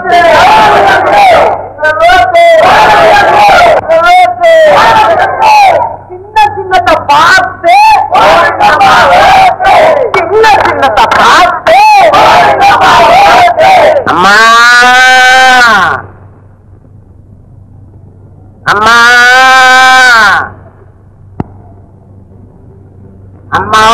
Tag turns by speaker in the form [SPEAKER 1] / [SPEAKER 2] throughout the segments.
[SPEAKER 1] சின்ன சின்னத்தை பார்த்து சின்ன சின்னத்தை பார்த்து அம்மா அம்மா அம்மா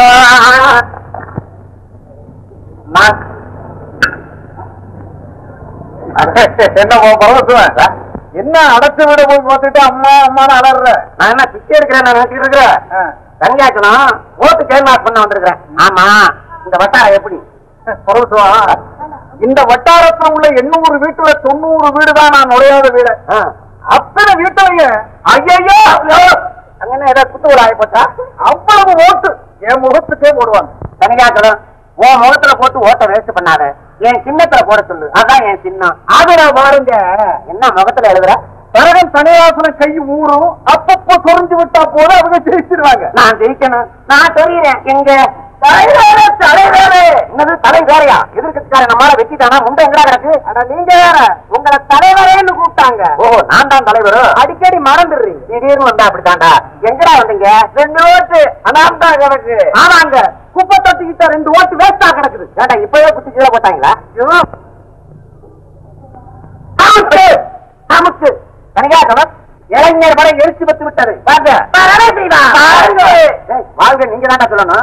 [SPEAKER 2] என்ன பரவசுவன் என்ன அடைச்சு விட போய் பார்த்துட்டு அம்மா அம்மான்னு அலற.
[SPEAKER 1] நான் என்ன பிச்சை எடுக்கிறேன் நினைச்சிட்டு இருக்கிறேன். தங்கியாக்கணும் ஓட்டு கேள்மாஸ் பண்ண வந்திருக்கிறேன். ஆமா இந்த வட்டாரம் எப்படி
[SPEAKER 2] பரவசுவா? இந்த வட்டாரத்துல உள்ள 800 வீட்டுல 90 வீடு தான் நான் நுழையாத வீடு. அத்தனை வீட்டுலயும் ஐயோ
[SPEAKER 1] அங்க என்ன ஏதாவது குத்துவல் ஆகி போச்சா?
[SPEAKER 2] அவ்வளவு ஓட்டு என் முகத்துக்கே போடுவாங்க.
[SPEAKER 1] தனியாக்கணும் உன் முகத்துல போட்டு ஓட்ட வேஸ்ட் பண்ணாத, என் சின்னத்துல போட சொல்லு. அதான் என் சின்னம்.
[SPEAKER 2] ஆதரா பாருங்க.
[SPEAKER 1] என்ன முகத்துல எழுதுற?
[SPEAKER 2] கரகன் தனியாசன கை ஊறும், அப்பப்போ சொரிஞ்சு விட்டா போது அவங்க ஜெயிச்சிருவாங்க.
[SPEAKER 1] நான் ஜெயிக்கணும். நான் தெரியுறேன். எங்க தலைவேறு என்னது தலை வேறையா? எதிர்கட்சிக்கார நம்மளால வெட்டிட்டானா முண்டை எங்கடா கிடக்கு? நீங்க வேற உங்களை தலைவரேன்னு கூப்பிட்டாங்க. ஓ நான் தான் தலைவர். அடிக்கடி மறந்துடுறீங்க. திடீர்னு வந்தா அப்படித்தாண்டா. எங்கடா வந்தீங்க? 2 ஓட்டு அனாமதா கிடக்கு. ஆமாங்க குப்பை தொட்டிக்கிட்ட 2 ஓட்டு வேஸ்டா கிடக்குது. ஏண்டா இப்பவே குத்தி கீழே போட்டாங்களா? தனியாகவன் இளைஞர் படை எரிச்சு பத்து விட்டது. வாழ்க நீங்க தாண்டா சொல்லணும்.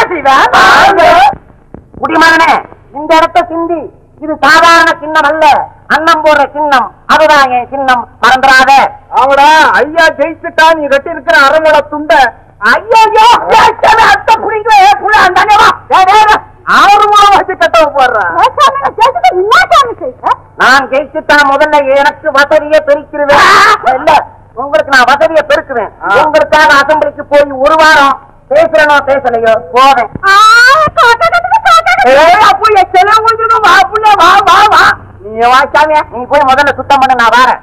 [SPEAKER 1] குடிமகனே இந்த இடத்த சிந்தி, இது சாதாரண சின்னம் அல்ல, அன்னம் போடுற சின்னம். அதுதான் என் சின்னம், மறந்துடாத.
[SPEAKER 2] அவடா ஐயா ஜெயிச்சுட்டா நீ கட்டி இருக்கிற அரங்கட துண்ட
[SPEAKER 1] ஐயோ அத்த புடிங்க
[SPEAKER 2] வச்சு கட்ட போடுறான்.
[SPEAKER 1] நான் ஜெயிச்சுட்டான் முதல்ல எனக்கு வசதியை பெருக்கிடுவேன். இல்ல உங்களுக்கு நான் வசதியை பெருக்குவேன். உங்களுக்காக அசம்பிளிக்கு போய் 1 வாரம் பேசுறனோ பேசலையோ போவேன். நீ வாச்சாமிய நீ போய் முதல்ல சுத்தம் பண்ண, நான் வரேன்.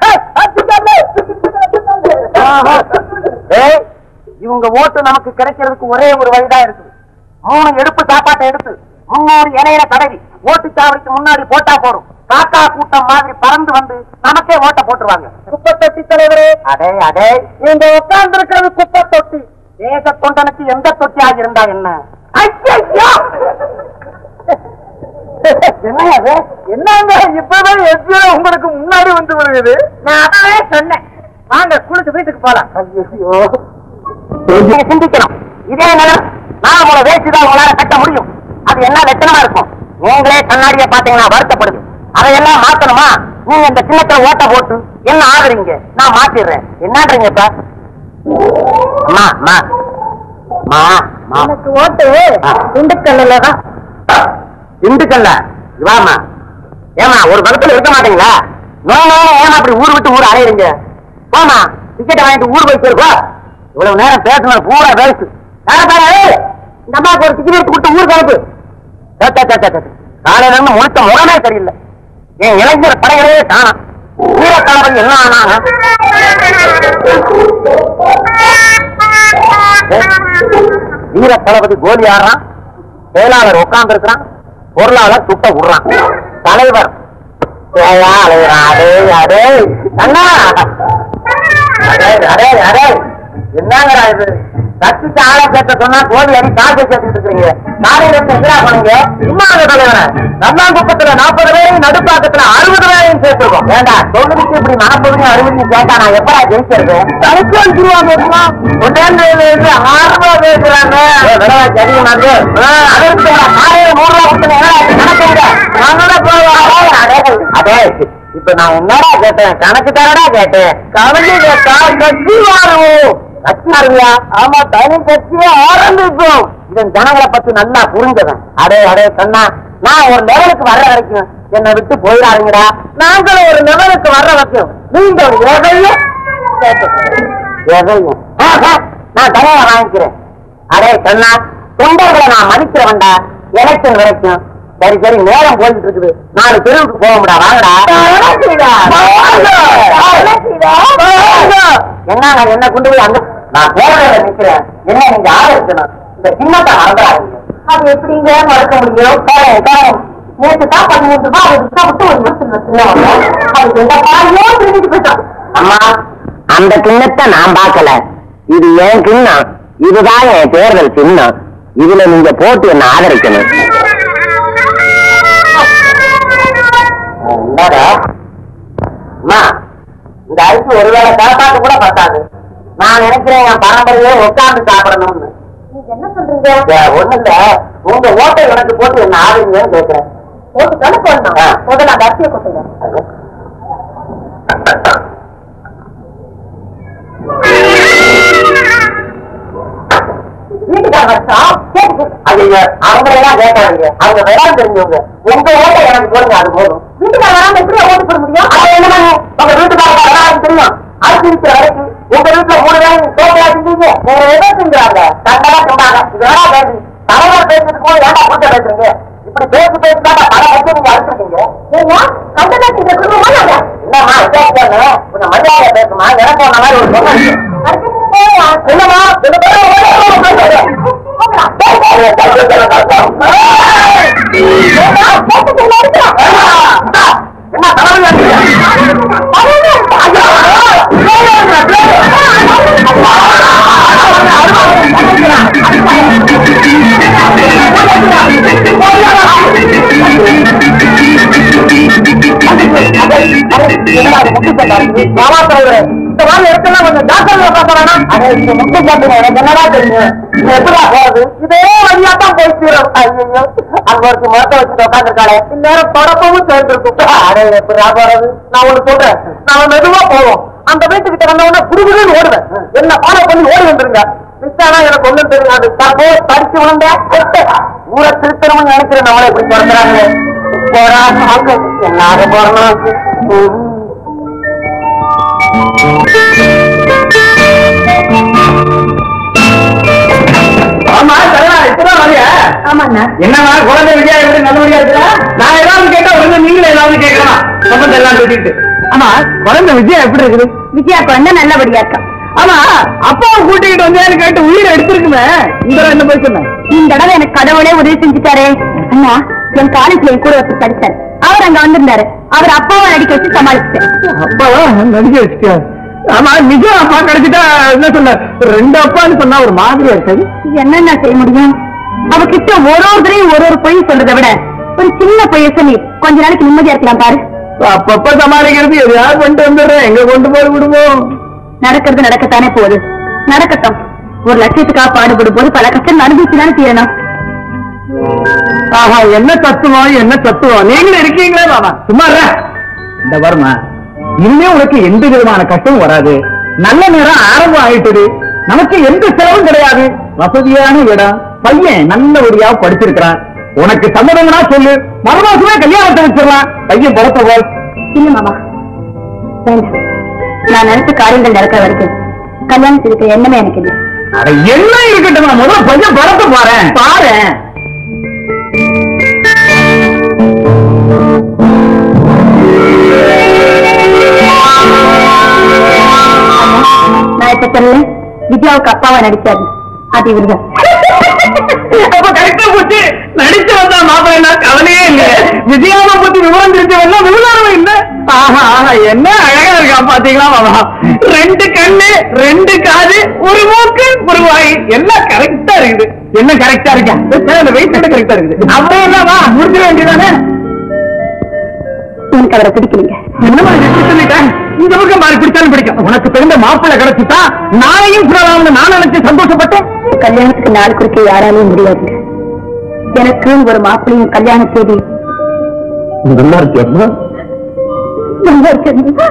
[SPEAKER 1] இவங்க ஓட்டு நமக்கு கிடைக்கிறதுக்கு ஒரே ஒரு வழிதான் இருக்கு. 3 எடுப்பு சாப்பாட்டை எடுத்து 300 இலையில தடவி ஓட்டுச்சாவடிக்கு முன்னாடி போட்டா போடும். காக்கா கூட்டம் மாதிரி பறந்து வந்து நமக்கே ஓட்ட போட்டுருவாங்க. குப்பை தொட்டி தலைவரே, அடே அடே நீங்க உட்கார்ந்து இருக்கிறது குப்பை தொட்டி. தேச தொண்டனுக்கு எந்த தொட்டியாக இருந்தா என்ன?
[SPEAKER 2] என்னங்க இப்பவே எஸ்பிஐ உங்களுக்கு முன்னாடி வந்து விடுகிறது.
[SPEAKER 1] நான் அதாவே சொன்னேன். வாங்க குளிச்சு வீட்டுக்கு போலாம். சிந்திக்கணும். இதே நேரம் நான் உங்களை வேசிதான் உங்களால கட்ட முடியும். அது என்ன லட்சணமா இருக்கும்? நீங்களே கண்ணாடியை பாத்தீங்கன்னா வருத்தப்படுது. அதையெல்லாம் மாத்தணுமா? நீங்க இந்த சின்னத்துல ஓட்ட போட்டு என்ன ஆகுறீங்க? நான் மாத்திடுறேன். என்னன்றீங்க இப்ப? எனக்கு ஓட்டு திண்டுக்கல்ல தான். திண்டுக்கல்ல இவாமா? ஏமா ஒரு பக்கத்துல இருக்க மாட்டீங்களா? ஏமா அப்படி ஊர் விட்டு ஊர் அலையிறீங்க? போமா டிக்கெட் வாங்கிட்டு ஊர் போய் போயிருக்கோ. இவ்வளவு நேரம் பேசுன பூரா வேஸ்ட். இந்த அம்மாவுக்கு ஒரு டிக்கெட் எடுத்து கொடுத்து ஊருக்கு அனுப்பு. காலையில இருந்து முழுத்த முகமே சரியில்லை. என் இளைஞர் படைகளே காணாம். வீரத்தளபதி என்ன ஆனாங்க? வீரத்தளபதி கோலி ஆடுறான், செயலாளர் உட்கார்ந்து இருக்கிறான், பொருளாளர் துட்ட விடுறான், தலைவர் என்னங்கடா இது? கட்சிக்கு ஆளை சேர்த்த சொன்னா கோடி அடி காசை சேர்த்துட்டு இருக்கீங்க. காலையில எதிராக பண்ணுங்க. சும்மா தலைவர நல்லாங்குப்பத்துல 40 பேரையும் நடுப்பாக்கத்துல 60 பேரையும் சேர்த்துருக்கோம். வேண்டாம் தொகுதிக்கு இப்படி 40 60 கேட்டா நான் எப்படா ஜெயிச்சிருக்கேன்? தடுத்து வச்சிருவாங்க. ஆர்வமா பேசுறாங்க. அதற்கு காலையில 100 ரூபா கொடுத்தீங்க. அதே இப்ப நான் என்னடா கேட்டேன்? கணக்கு தானடா கேட்டேன். கணக்கு கேட்டா கட்சி மாறுவோம். கட்சி மாறுவியா? ஆமா, தனி கட்சியே ஆரம்பிப்போம். இதன் ஜனங்களை பத்தி நல்லா புரிஞ்சவன். அடே அடே கண்ணா, நான் ஒரு லெவலுக்கு வர்ற வரைக்கும் என்னை விட்டு போயிடாதீங்கடா. நாங்களும் ஒரு லெவலுக்கு வர்ற வரைக்கும் நீங்க எதையும் நான் தனியா வாங்கிக்கிறேன். அடே கண்ணா, தொண்டர்களை நான் மதிக்கிறவன்டா. எலெக்ஷன் வரைக்கும் சரி சரி நேரம் போயிட்டு இருக்குது. 4 தெருவுக்கு போகமுடா. வாங்கடா. என்ன என்ன கொண்டு போய் அங்க நான் போறத நிக்கிறேன். என்ன நீங்க ஆலோசனை? இந்த சின்னத்தை மறந்துடாதீங்க. அது எப்படிங்க மறக்க முடியும்? நேற்று தான் 15 ரூபாய் விட்டு ஒரு திருடிட்டு போயிட்டான். அம்மா, அந்த கிண்ணத்தை நான் பார்க்கல. இது என் கிண்ணம். இதுதான் என் தேர்தல் சின்னம். இதுல நீங்க போட்டு என்ன ஆதரிக்கணும். அம்மா, இந்த அரிசி ஒருவேளை சாப்பாட்டு கூட பத்தாது. நான் நினைக்கிறேன் என் பரம்பரையே உட்கார்ந்து சாப்பிடணும்னு. என்ன சொல்றீங்க? ஒண்ணு இல்ல, உங்க ஓட்டை எனக்கு போட்டு என்ன ஆதரிங்கன்னு கேட்கிறேன். போட்டு தானே போடணும். முதல்ல அந்த அரிசியை கொட்டுங்க. அவங்களெல்லாம் கேட்காதீங்க. அவங்க வேளாண் தெரிஞ்சவங்க. உங்க ஓட்டை எனக்கு போடுங்க, அது போதும். வீட்டுக்காரங்க எப்படி ஓட்டு போட முடியும்? அது என்ன உங்க வீட்டுக்காரங்க வேளாண் தெரியும். அரிசி இருக்கிற வரைக்கும் உங்க வீட்டுல 3 வேலை தோட்டா செஞ்சீங்க. வேற எதோ செஞ்சாங்க. கண்டா சொன்னாங்க. இதெல்லாம் பேசி தலைவர் பேசுறதுக்கு போது ஏன்டா கூட்ட பேசுறீங்க? இப்படி பேசி பேசிதான் பல வச்சு நீங்க அழைச்சிருக்கீங்க. என்னம்மா விசாரிச்சாங்க. கொஞ்சம் மரியாதை பேசுமா. எனக்கு அந்த மாதிரி ஒரு சொன்ன என்னமா என்ன தலைவர் இந்த மாதிரி இடத்துல கொஞ்சம் டாக்டர் பாக்குறானா? முட்டு போட்டு எனக்கு என்னடா தெரியும்? எப்படா போறது? இதே வழியா தான் போயிடும். ஐயோ, அங்க ஒரு மரத்தை வச்சுட்டு உட்காந்துருக்காளே, இந்நேரம் தொடப்பமும் சேர்ந்துருக்கும். அடே, எப்படா போறது? நான் ஒண்ணு சொல்றேன், நாம மெதுவா போவோம். அந்த வீட்டுக்கிட்ட வந்தவொடனே குடுகுடுன்னு ஓடுவேன். என்ன ஃபாலோ பண்ணி ஓடி வந்துருங்க. மிஸ்ஸானா எனக்கு ஒண்ணும் தெரியாது. தப்போ படிச்சு விழுந்த ஊரை திருத்தணும்னு நினைக்கிறேன். நம்மளை இப்படி பிறந்தாங்க. போறா என்னாக போறணும். ஆமா சரியா, இப்பதான் வரைய. ஆமாண்ணா. என்னமா குழந்தை விஜயா எப்படி நல்லபடியா இருக்கிறா? நான் ஏதாவது கேட்டா உடனே நீங்களும் ஏதாவது கேட்கலாம். சம்பந்தம் எல்லாம் சொல்லிட்டு. ஆமா, குழந்தை விஜயா எப்படி இருக்குது?
[SPEAKER 3] விஜயா குழந்தை நல்லபடியா இருக்கா.
[SPEAKER 1] ஆமா, அப்பாவை கூட்டிக்கிட்டு வந்தேன்னு கேட்டு உயிரை எடுத்திருக்குமே. இந்த என்ன போய் சொன்னேன்.
[SPEAKER 3] இந்த தடவை எனக்கு கடவுளே உதவி செஞ்சுட்டாரே. அண்ணா, என் காலேஜ்ல என் கூட ஒருத்தர் படிச்சாரு. அவர் அங்க வந்திருந்தாரு. அவர் அப்பாவை நடிக்க வச்சு சமாளிச்சிட்டேன்.
[SPEAKER 1] அப்பாவா நடிக்க வச்சுட்டா? ஆமா, நிஜம் அப்பா கிடைச்சிட்டா என்ன சொன்ன? 2 அப்பான்னு சொன்னா ஒரு மாதிரியா இருக்காது.
[SPEAKER 3] என்னென்ன செய்ய முடியும்? அவகிட்ட ஒருத்தரையும் ஒரு பொய் சொல்றதை விட ஒரு சின்ன பொய்ய சொல்லி கொஞ்ச நாளைக்கு நிம்மதியா இருக்கலாம் பாரு.
[SPEAKER 1] அப்பப்ப சமாளிக்கிறது எதையாவது கொண்டு வந்துடுறேன். எங்க கொண்டு போய் விடுவோம்?
[SPEAKER 3] நடக்கிறது நடக்கத்தானே போகுது. நடக்கட்டும். ஒரு லட்சியத்துக்காக பாடுபடும் போது பல கஷ்டம் அனுபவிச்சுதானே தீரணும்.
[SPEAKER 1] ஆஹா, என்ன தத்துவம், என்ன தத்துவம். நீங்களும் இருக்கீங்களே பாபா. சும்மா இந்த வருமா, இனிமே உனக்கு எந்த விதமான கஷ்டமும் வராது. நல்ல நேரம் ஆரம்பம் ஆயிட்டது. நமக்கு எந்த செலவும் கிடையாது. வசதியான இடம். பையன் நல்லபடியா படிச்சிருக்கிறான். உனக்கு சம்மதம்னா சொல்லு, மறுமாசமே கல்யாணத்தை வச்சிடலாம். பையன் படத்த போல்.
[SPEAKER 3] இல்ல மாமா, வேண்டாம். நான் நினைச்ச காரியங்கள் நடக்க வரைக்கும் கல்யாணம் இருக்க எண்ணமே எனக்கு இல்லை.
[SPEAKER 1] என்ன இருக்கட்டும், நான் முதல்ல பையன் படத்த பாறேன்.
[SPEAKER 3] நான் இப்ப சொல்ல விஜயாவுக்கு அப்பாவா நடிச்சாரு. அது இவருதான்.
[SPEAKER 1] அப்ப கரெக்டா போச்சு. நடிச்சு வந்தா மாப்பிள்ளை கவலையே இல்ல. விஜயாவை பத்தி விவரம் தெரிஞ்சவெல்லாம் விவகாரம் இல்ல. ஆஹா, என்ன அழகா இருக்கா பாத்தீங்களா மாமா? 2 கண்ணு, 2 காது, 1 மூக்கு, 1 வாய், எல்லாம் கரெக்டா இருக்குது. என்ன கரெக்டா இருக்கா? வெயிட் கரெக்டா இருக்குது. அப்படியே இல்லவா முடிச்சிட வேண்டியதானே?
[SPEAKER 3] எனக்கு அவரை பிடிக்கலீங்க.
[SPEAKER 1] என்னமா சொல்லிட்டேன்? இந்த பக்கம் மாறி பிடிச்சாலும் பிடிக்கும். உனக்கு பிறந்த மாப்பிள்ளை கிடைச்சிட்டா நாளையும் நான் நினைச்சு சந்தோஷப்பட்டேன்.
[SPEAKER 3] கல்யாணத்துக்கு நாள் குறிக்க யாராலையும் முடியாது. எனக்கு ஒரு மாப்பிள்ளையும் கல்யாண தேதி
[SPEAKER 1] நல்லா இருக்கு.
[SPEAKER 3] நல்லா இருக்கு.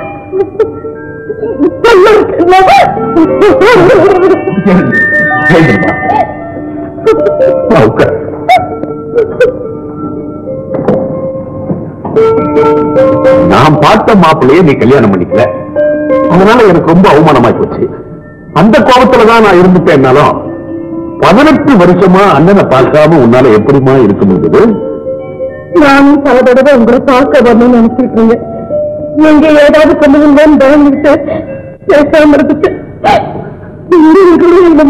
[SPEAKER 2] நான் பார்த்த மாப்பிள்ளையே நீ கல்யாணம் பண்ணிக்கல. அதனால எனக்கு ரொம்ப அவமானமாய் போச்சு. அந்த கோபத்துலதான் நான் இருந்துட்டேன்னாலும் 18 வருஷமா அண்ணனை பார்க்காம உன்னால எப்படிமா இருக்க முடியுது?
[SPEAKER 3] நானும் பல தடவை உங்களை பார்க்க வரணும்னு நினைச்சிட்டு இருந்தேன். நீங்க ஏதாவது சொல்லுவீங்கன்னு பயந்துட்டு பேசாம இருந்துட்டு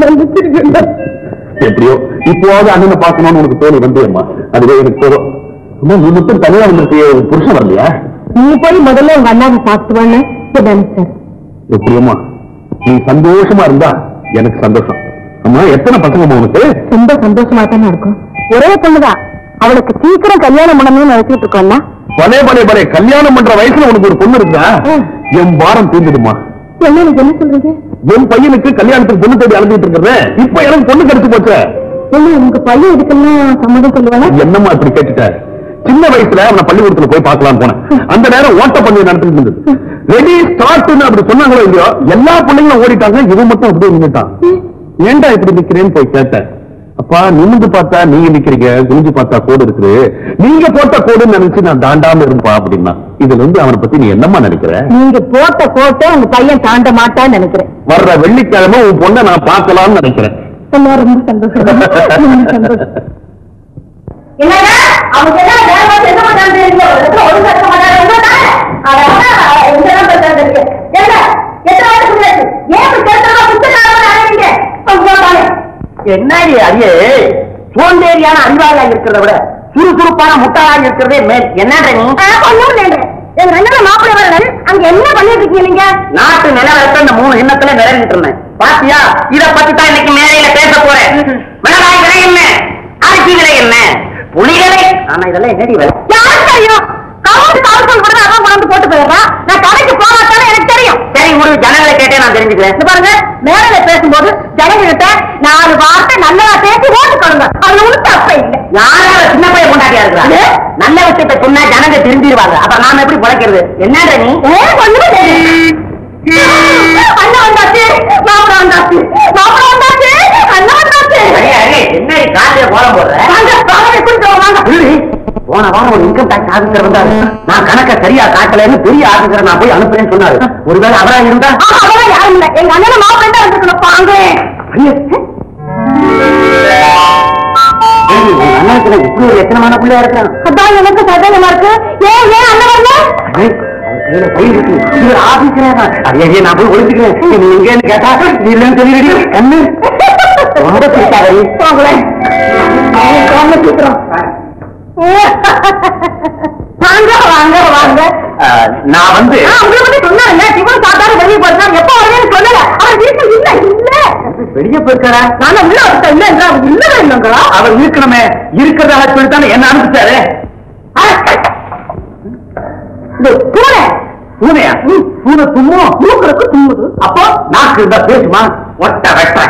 [SPEAKER 2] எப்படியோ இப்போவாவது அண்ணனை பார்க்கணும்னு உனக்கு தோணி வந்தேம்மா. அதுவே எனக்கு போதும். நீ மட்டும் தனியா வந்துருக்கு, புருஷன் வரலையா?
[SPEAKER 3] நீ போய் முதல்ல உங்க அண்ணாவை பார்த்து வாங்க சார்.
[SPEAKER 2] எப்படியம்மா நீ சந்தோஷமா இருந்தா எனக்கு சந்தோஷம். அம்மா எத்தனை பசங்க உனக்கு?
[SPEAKER 3] ரொம்ப சந்தோஷமா தானே இருக்கும். ஒரே பொண்ணுதான், அவளுக்கு சீக்கிரம் கல்யாணம் பண்ணணும்னு நினைச்சிட்டு இருக்கோம்னா.
[SPEAKER 2] பலே பலே பலே, கல்யாணம் பண்ற வயசுல உனக்கு ஒரு பொண்ணு இருக்குதா? என் பாரம் தீர்ந்துடுமா.
[SPEAKER 3] என்ன சொல்றீங்க?
[SPEAKER 2] என் பையனுக்கு கல்யாணத்துக்கு பொண்ணு தேடி அனுப்பிட்டு இருக்கிறது, இப்ப எனக்கு பொண்ணு கிடைச்சு போச்சு.
[SPEAKER 3] என்ன உங்க பையன் இதுக்கெல்லாம் சம்மதம் சொல்லுவாங்க?
[SPEAKER 2] என்னம்மா இப்படி கேட்டுட்ட? சின்ன வயசுல அவனை பள்ளிக்கூடத்துல போய் பார்க்கலாம் போனேன். அந்த நேரம் ஓட்ட பந்தயம் நடத்திட்டு இருந்தது. ரெடி ஸ்டார்ட் அப்படி சொன்னாங்களோ இல்லையோ, எல்லா பிள்ளைங்களும் ஓடிட்டாங்க, இவன் மட்டும் அப்படியே நின்னுட்டான். ஏன்டா இப்படி நிக்கிறேன்னு போய் கேட்டேன். அப்பா நிமிந்து பார்த்தா நீங்க நிக்கிறீங்க, குனிஞ்சு பார்த்தா கோடு இருக்குது, நீங்க போட்ட கோடுன்னு நினைச்சு நான் தாண்டாம இருப்பா அப்படின்னா. இதுல இருந்து அவனை பத்தி நீ என்னம்மா நினைக்கிற?
[SPEAKER 3] நீங்க போட்ட கோட்டை உங்க பையன் தாண்ட மாட்டான்னு நினைக்கிறேன்.
[SPEAKER 2] வர்ற வெள்ளிக்கிழமை உன் பொண்ணை நான் பார்க்கலாம்னு நினைக்கிறேன்.
[SPEAKER 3] ரொம்ப சந்தோஷம். என்னங்க அவங்க எல்லாம் வேற மாதிரி என்ன பண்றாங்க தெரியல. ஒரு கஷ்டம் பண்ணாரு உங்கதான். அதனால இதெல்லாம் பண்றாங்க இருக்கு. என்ன எத்தனை வருஷம் ஆச்சு? ஏன் கேட்டா புத்தகம் ஆரம்பிங்க. கொஞ்சம்
[SPEAKER 1] என்னடி அடியே, சோம்பேறியான அறிவாளா இருக்கிறத விட சுறுசுறுப்பான முட்டாளாக இருக்கிறதே மேல். என்னன்ற நீ?
[SPEAKER 3] ஒண்ணும் இல்லைங்க. எங்க ரெண்டு மாப்பிள்ளை வரல, அங்க என்ன பண்ணிட்டு இருக்கீங்க நீங்க?
[SPEAKER 1] நாட்டு நிலவரத்தை இந்த 3 எண்ணத்துல நிறைவேற்றிட்டு இருந்தேன். பாத்தியா, இத பத்தி தான் இன்னைக்கு மேலையில பேச போறேன். மிளகாய் விலை என்ன, அரிசி விலை என்ன, புளிகளை. ஆனா இதெல்லாம் என்னடி விலை?
[SPEAKER 3] யாருக்கு தெரியும்? காவல் கூட அதான் கொண்டு போட்டு போயிடுறான். நான் கடைக்கு போகாதானே எனக்கு தெரியும்.
[SPEAKER 1] சரி ஒரு ஜனங்களை கேட்டே நான் தெரிஞ்சுக்கிறேன்.
[SPEAKER 3] பாருங்க, மேல பேசும்போது ஜனங்கிட்ட 4 வார்த்தை நல்லதா பேசி ஓட்டு கொடுங்க. அது ஒண்ணு தப்ப இல்லை.
[SPEAKER 1] யாரால சின்ன பையன் கொண்டாட்டியா இருக்கிறாங்க? நல்ல விஷயத்தை சொன்னா ஜனங்க திரும்பிடுவாங்க. அப்ப நாம எப்படி பிழைக்கிறது? என்னன்ற நீ?
[SPEAKER 3] அண்ணா வந்தாச்சு, மாப்பிள வந்தாச்சு, மாப்பிள வந்தாச்சு, அண்ணா வந்தாச்சு.
[SPEAKER 1] என்ன காலையில கோலம் போடுற? போன வாரம் ஒரு இன்கம் டாக்ஸ் ஆபீசர் வந்தாரு. நான் கணக்க சரியா காட்டலன்னு பெரிய ஆபீசர் நான் போய் அனுப்புறேன்னு சொன்னாரு. ஒருவேளை அவரா இருந்தா?
[SPEAKER 3] அவரா யாரும் இல்ல, எங்க அண்ணன் மாப்பிள தான் இருக்கணும். பாங்க
[SPEAKER 1] அண்ணனுக்கு இப்படி ஒரு எத்தனமான பிள்ளையா இருக்கான்.
[SPEAKER 3] அதான் எனக்கு சந்தேகமா இருக்கு. ஏன் ஏன் அண்ணன் வரல?
[SPEAKER 1] நான் போய் ஒழிச்சுக்கிறேன். நீ எங்கன்னு கேட்டா நீ இல்லன்னு சொல்லிடுடி. கண்ணு ரொம்ப பிடிக்காதே.
[SPEAKER 3] வாங்க வாங்க வாங்க.
[SPEAKER 1] நான் வந்து
[SPEAKER 3] உங்களுக்கு சொன்னாங்க சிவன் சாத்தாரு வெளியே போயிருந்தா எப்ப வருவேன்னு சொல்லல. அவர் வீட்டுல இல்ல இல்ல
[SPEAKER 1] வெளியே போயிருக்காரா?
[SPEAKER 3] நான் உள்ள அவர்கிட்ட இல்ல என்றா அவர் இல்லவே இல்லைங்களா?
[SPEAKER 1] அவர் இருக்கணுமே, இருக்கிறதாக சொல்லித்தானே என்ன அனுப்பிச்சாரு.
[SPEAKER 3] பூனை
[SPEAKER 1] பூனையா? பூனை தும்மும்,
[SPEAKER 3] மூக்களுக்கு தும்முது.
[SPEAKER 1] அப்போ நாக்கு இருந்தா பேசுமா? ஒட்ட வெட்ட.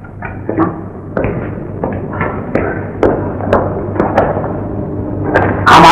[SPEAKER 1] ஆமா,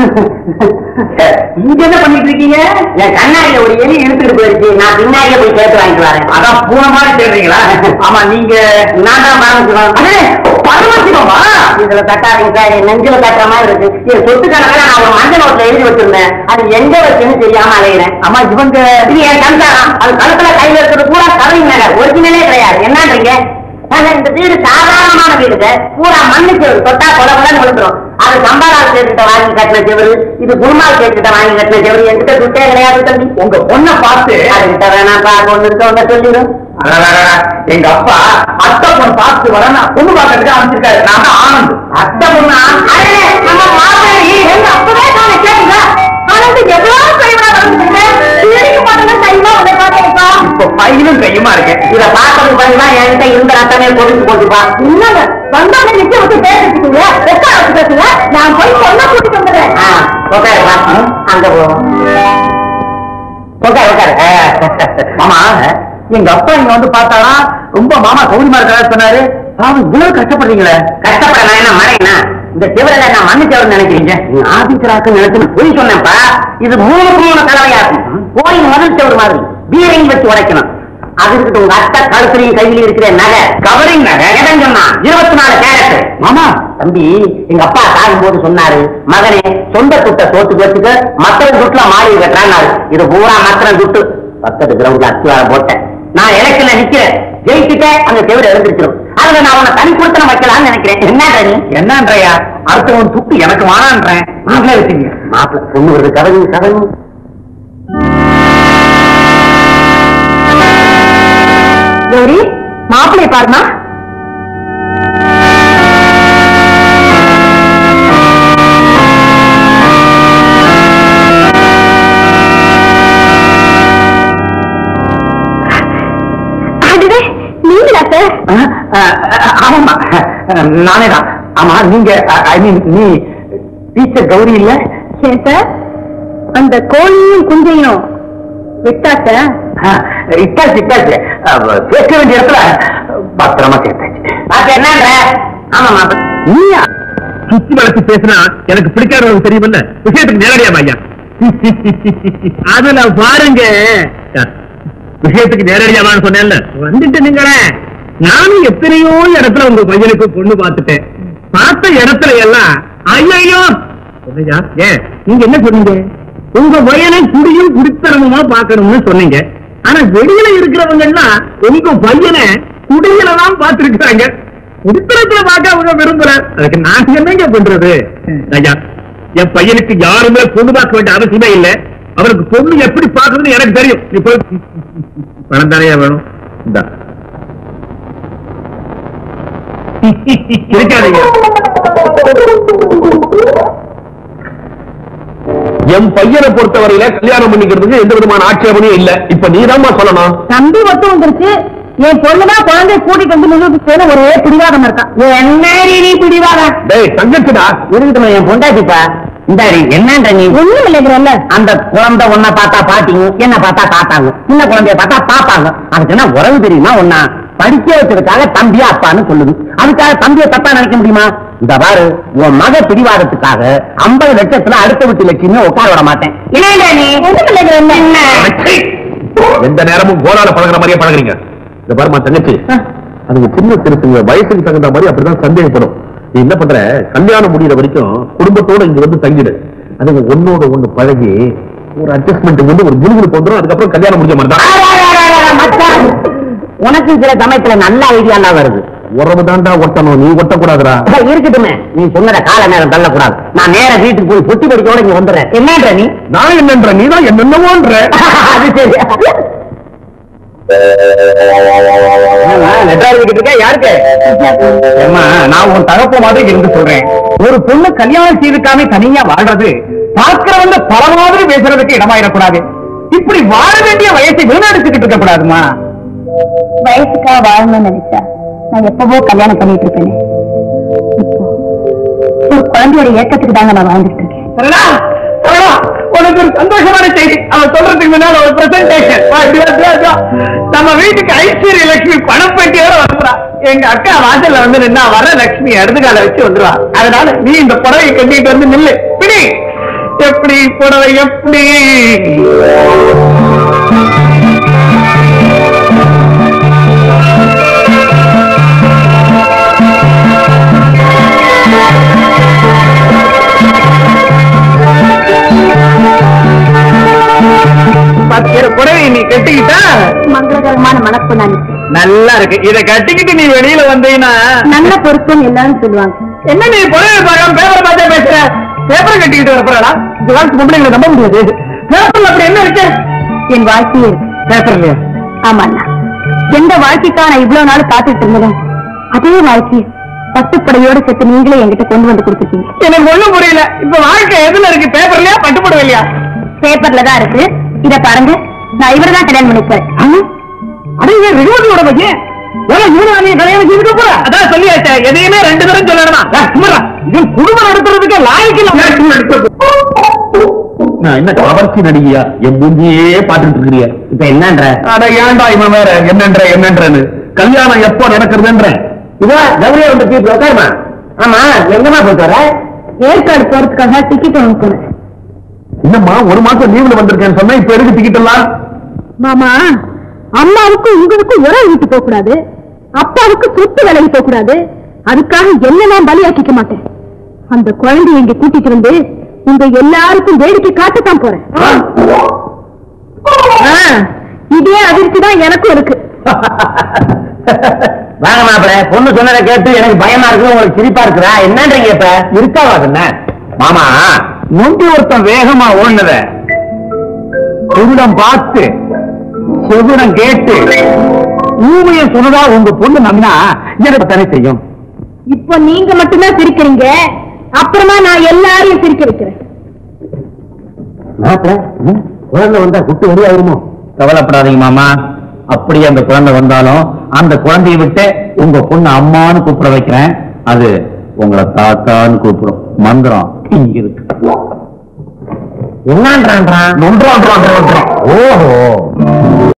[SPEAKER 1] இங்க என்ன பண்ணிட்டு இருக்கீங்க? என் கண்ணாடியில ஒரு எலி இழுத்துட்டு போயிடுச்சு. நான் பின்னாடியே போய் சேர்த்து வாங்கிட்டு வரேன். அதான் பூனை மாதிரி தேடுறீங்களா? ஆமா, நீங்க நான் தான் பரமசிவமா? இதுல கட்டாதீங்க சார், என் நெஞ்சில கட்டுற மாதிரி இருக்கு. என் சொத்து கணக்கில் நான் ஒரு மஞ்சள் நோட்ல எழுதி வச்சிருந்தேன். அது எங்க வச்சுன்னு தெரியாம அலைகிறேன். ஆமா, இவங்க இது என் கண்காரம். அது கழுத்துல கையில இருக்கிறது பூரா கவிங் நகர், ஒரிஜினலே கிடையாது. என்னன்றீங்க? இந்த வீடு சாதாரணமான வீடுங்க, பூரா மண்ணு செவரு, தொட்டா கொலை கொலைன்னு விழுந்துரும். அது சம்பாரால் சேர்த்துட்ட வாங்கி கட்டின செவரு, இது குருமால் சேர்த்துட்ட வாங்கி கட்டின செவரு. என்கிட்ட சுட்டே கிடையாது தம்பி. உங்க பொண்ணை பார்த்து அதுகிட்ட வேணாப்பா பொண்ணு இருக்க சொல்லிடும். எங்க அப்பா அத்தை பொண்ணு பார்த்து வர நான் பொண்ணு பார்க்கறதுக்கு அமைச்சிருக்காரு. நான் தான் ஆனந்த். அத்தை பொண்ணா? நம்ம மாப்பிள்ளை எங்க அப்பவே நான் கேட்டீங்களா? ஆனந்த் எவ்வளவு கைமா மட்டும்தான் கைமா உன்னை பார்த்தேன்ப்பா. இப்போ பையனும் கையுமா இருக்கேன். இதை பார்க்கறது பையனா என்கிட்ட இருந்த ரத்தமே கொடுத்து போட்டுப்பா. இல்லங்க வந்தாங்க நிக்க வச்சு பேசிட்டுங்க, ரெக்கா வச்சு பேசுங்க. நான் போய் பொண்ணை கூட்டிட்டு வந்துடுறேன். உட்காருப்பா, அங்க போவோம். உட்காரு. மாமா, எங்க அப்பா இங்க வந்து பார்த்தாரா ரொம்ப மாமா சௌரியமா இருக்கிறாரு சொன்னாரு. பாவம் இவ்வளவு கஷ்டப்படுறீங்களே. கஷ்டப்பட நான் என்ன மறைனா? இந்த சிவரில் நான் மண்ணு சேவல் நினைக்கிறீங்க? ஆபீசராக்கு நினைச்சு போய் சொன்னேன்ப்பா. இது 3 கலவையா இருக்கும். போய் முதல் சேவல் மாதிரி பீரிங் வச்சு உடைக்கணும். அது இருக்கட்டும், உங்க அத்தை கழுத்துலையும் கையில இருக்கிற நகை கவரிங் நகை எடம் சொன்னா 24 கேரட். மாமா தம்பி, எங்க அப்பா சாகும் போது சொன்னாரு, மகனே சொந்த துட்ட சோத்துக்கு வச்சுக்க, மற்ற துட்டுல மாறி கட்டுறாரு. இது பூரா மற்ற துட்டு. 10 கிரவுண்ட்ல அச்சுவாரம் போட்டேன். நான் எலெக்ஷன்ல நிக்கிறேன், ஜெயிச்சுட்டே அந்த செவரு எழுந்திருச்சிடும். அதுல நான் உன்னை தனி கொடுத்தன வைக்கலாம்னு நினைக்கிறேன். என்னன்ற நீ? என்னன்றையா? அடுத்தவன் துட்டு எனக்கு வானான்றேன். நீங்களே வச்சுங்க. மாப்பிள்ள பொண்ணு வருது, கவனிங்க கவனிங்க.
[SPEAKER 3] கௌரி, மாப்பிள்ளை பாருமா.
[SPEAKER 1] ஆமாமா நானே தான். ஆமா நீங்க ஐ மீன் நீ டீச்சர் கௌரி இல்ல?
[SPEAKER 3] சார் அந்த கோழியும் குஞ்சையும் விட்டாச்ச?
[SPEAKER 1] இட்டாச்சு இட்டாச்சு. சேர்க்க வேண்டிய இடத்துல பத்திரமா சேர்த்தாச்சு. என்னன்ற? ஆமாமா நீயா சுத்தி வளர்த்து பேசினா எனக்கு பிடிக்காதவங்க தெரியுமில்ல. விஷயத்துக்கு நேரடியா ஐயா. அதுல பாருங்க விஷயத்துக்கு நேரடியாவான்னு சொன்னேன்ல வந்துட்டு நீங்களே. நானும் எத்தனையோ இடத்துல உங்க பையனுக்கு பொண்ணு பார்த்துட்டேன். பார்த்த இடத்துல எல்லாம் ஐயோ ஏன் நீங்க என்ன சொன்னீங்க? உங்க பையனை குடியும் குடித்தனமா பாக்கணும்னு சொன்னீங்க. ஆனா வெளியில இருக்கிறவங்க எல்லாம் உங்க பையனை குடியில தான் பார்த்திருக்கிறாங்க. குடித்தனத்துல பார்க்க அவங்க விரும்பல. அதுக்கு நான் என்னங்க பண்றது? ஐயா என் பையனுக்கு யாருமே பொண்ணு பார்க்க வேண்டிய அவசியமே இல்லை. அவருக்கு பொண்ணு எப்படி பார்க்கணும்னு எனக்கு தெரியும். நீ போய் பணம் தானே வேணும். இந்த இருக்காதீங்க. என் பையனை பொறுத்தவரையில கல்யாணம் பண்ணிக்கிறதுக்கு எந்த விதமான ஆட்சேபனையும் இல்ல. இப்ப நீதாம்மா சொல்லணும்.
[SPEAKER 3] தம்பி மட்டும் வந்துருச்சு. என் பொண்ணுதான் குழந்தை கூட்டிட்டு வந்து நிறுத்தி ஒரே பிடிவாதம் இருக்கான். என்ன பிடிவாதம்?
[SPEAKER 2] டேய் தங்கச்சிடா
[SPEAKER 1] இருக்கட்டும் என் பொண்டாட்டிப்பா. இந்தாடி என்னன்ற நீ
[SPEAKER 3] ஒண்ணும் இல்லைங்கிறல்ல.
[SPEAKER 1] அந்த குழந்தை ஒன்ன பார்த்தா பாட்டிங்க, என்ன பார்த்தா தாத்தாங்க, சின்ன குழந்தைய பார்த்தா பாப்பாங்க. அதுக்கு என்ன உறவு தெரியுமா? ஒன்னா படிக்க வச்சதுக்காக தம்பியா அப்பான்னு சொல்லுது. அதுக்காக தம்பியை தப்பா நினைக்க முடியுமா? இந்த பாரு உன் மக பிடிவாதத்துக்காக 50 லட்சத்துல அடுத்த வீட்டு லட்சுமியை உட்கார விட மாட்டேன்.
[SPEAKER 2] எந்த நேரமும் கோலால பழகுற மாதிரியே பழகுறீங்க. இந்த பாருமா தங்கச்சி, அதுக்கு சின்ன திருத்துங்க வயசுக்கு தகுந்த மாதிரி அப்படிதான் சந்தேகப்படும். நீ என்ன பண்ற? கல்யாணம் முடிகிற வரைக்கும் குடும்பத்தோட இங்க வந்து தங்கிடு. அதுக்கு ஒன்னோட ஒண்ணு பழகி ஒரு அட்ஜஸ்ட்மெண்ட் வந்து ஒரு குழுகுழுப்பு வந்துடும். அதுக்கப்புறம் கல்யாணம் முடிஞ்ச மாதிரி தான்.
[SPEAKER 1] உனக்கு சில சமயத்துல நல்ல ஐடியா வருது.
[SPEAKER 2] உறவு தாண்டா ஒட்டணும், நீ ஒட்டக்கூடாதுரா.
[SPEAKER 1] இருக்கட்டுமே, நீ சொன்னத கால நேரம் தள்ளக்கூடாது. நான் நேர வீட்டுக்கு போய் பொட்டி படிக்கோட இங்க வந்துடுறேன். என்னன்ற நீ?
[SPEAKER 2] நான் என்னன்ற நீ தான் என்னென்னவோன்ற.
[SPEAKER 1] அது சரி. யாருக்கு? நான் உன் தகப்ப மாதிரி இருந்து சொல்றேன். ஒரு பொண்ணு கல்யாணம் செய்துக்காம தனியா வாழ்றது பார்க்கிறவங்க பல மாதிரி பேசுறதுக்கு இடமாயிடக்கூடாது. இப்படி வாழ வேண்டிய வயசை வீணடிச்சுக்கிட்டு இருக்க கூடாதுமா.
[SPEAKER 3] வயசுக்கா வாழணும்னு நினைச்சா நான் எப்பவோ கல்யாணம் பண்ணிட்டு இருக்கேன். இப்போ ஒரு குழந்தையோட ஏக்கத்துக்கு தாங்க நான் வாழ்ந்துட்டு இருக்கேன்.
[SPEAKER 1] உனக்கு ஒரு சந்தோஷமான செய்தி. அவன் சொல்றதுக்கு முன்னால ஒரு பிரசன்டேஷன். நம்ம வீட்டுக்கு ஐஸ்வர்ய லட்சுமி பணப்பேட்டியோட வந்துடுறா. எங்க அக்கா வாசல்ல வந்து நின்னா வர லட்சுமி அடுத்த கால வச்சு வந்துடுவா. அதனால நீ இந்த புடவை கட்டிட்டு வந்து நில்லு. பிடி எப்படி புடவை எப்படி? புடவை நீ கட்டிக்கிட்டா
[SPEAKER 3] மங்களகரமான மனப்பு நான்
[SPEAKER 1] நல்லா இருக்கு. இதை கட்டிக்கிட்டு நீ வெளியில வந்தீங்கன்னா
[SPEAKER 3] நல்ல பொருத்தம் எல்லாரும் சொல்லுவாங்க.
[SPEAKER 1] என்ன நீ புடவை பார்க்காம பேப்பர் பார்த்தே பேசுற? பேப்பர் கட்டிக்கிட்டு வரப்படா. இந்த காலத்து பொம்பளைங்களை நம்ப முடியாது. பேப்பர்ல அப்படி என்ன இருக்கு?
[SPEAKER 3] என் வாழ்க்கையே இருக்கு
[SPEAKER 1] பேப்பர்ல.
[SPEAKER 3] ஆமாண்ணா, எந்த வாழ்க்கைக்கா நான் இவ்வளவு நாள் காத்துட்டு இருந்தேன் அதே வாழ்க்கையை பட்டுப்படையோடு சேர்த்து நீங்களே என்கிட்ட கொண்டு வந்து கொடுத்துட்டீங்க.
[SPEAKER 1] எனக்கு ஒண்ணும் புரியல. இப்ப வாழ்க்கை எதுல இருக்கு? பேப்பர்லயா பட்டுப்படவே இல்லையா?
[SPEAKER 3] பேப்பர்ல தான் இருக்கு. இத பாருங்க, நான் இவர்தான் கல்யாணம் பண்ணிப்பேன்.
[SPEAKER 1] ரெகுலரோட பையன் கல்யாணம் செய்துக்க போற. அதான் சொல்லியாச்சா, எதையுமே 2 தரம் சொல்லணுமா? குடும்பம் நடத்துறதுக்கு லாய்க்கு
[SPEAKER 2] நான் என்ன கவர்ச்சி நடிகையா? என் மூஞ்சியே பாத்துட்டு இருக்கிறிய.
[SPEAKER 1] இப்ப என்னன்ற?
[SPEAKER 2] அட ஏன்டா இவன் வேற என்னன்றன்னு கல்யாணம் எப்போ நடக்கிறதுன்ற
[SPEAKER 1] இதான் கௌரியா வந்து தீர்ப்பு உட்காருமா. ஆமா, எங்கம்மா போயிட்டு வர?
[SPEAKER 3] ஏற்காடு போறதுக்காக டிக்கெட் வாங்க போனேன்.
[SPEAKER 2] என்னம்மா 1 மாசம் லீவ்ல வந்திருக்கேன்னு சொன்னா இப்ப எதுக்கு டிக்கெட் எல்லாம்?
[SPEAKER 3] மாமா, அம்மாவுக்கும் உங்களுக்கும் உறவு விட்டு போக கூடாது, அப்பாவுக்கு சொத்து விலகி போக கூடாது. அதுக்காக என்ன நான் பலியாக்கிக்க மாட்டேன். அந்த குழந்தைய இங்க கூட்டிட்டு வந்து உங்க எல்லாருக்கும் வேடிக்கை காட்டத்தான் போறேன். இதே அதிர்ச்சி தான் எனக்கும் இருக்கு.
[SPEAKER 1] வாங்க மாப்பிள, பொண்ணு சொன்னதை கேட்டு எனக்கு பயமா இருக்கு, உங்களுக்கு சிரிப்பா இருக்குதா? என்னன்றீங்க? இப்ப இருக்காவாதுன்ன மாமா, முந்தி ஒருத்தன் வேகமா ஓடுனத குருடம் பார்த்து செகுடம் கேட்டு ஊமைய சொன்னதா உங்க பொண்ணு நம்பினா எனக்கு தானே செய்யும்.
[SPEAKER 3] இப்ப நீங்க மட்டும்தான் சிரிக்கிறீங்க, அப்புறமா நான் எல்லாரையும் சிரிக்க வைக்கிறேன்.
[SPEAKER 1] மாப்பிள, குழந்தை வந்தா குட்டு வெளியாயிருமோ? கவலைப்படாதீங்க மாமா, அப்படி அந்த குழந்தை வந்தாலும் அந்த குழந்தையை விட்டு உங்க பொண்ணு அம்மான்னு கூப்பிட வைக்கிறேன். அது உங்களை தாத்தான்னு கூப்பிடும். மந்திரம் இங்க இருக்கு.
[SPEAKER 4] என்னன்றான்?
[SPEAKER 1] ஓஹோ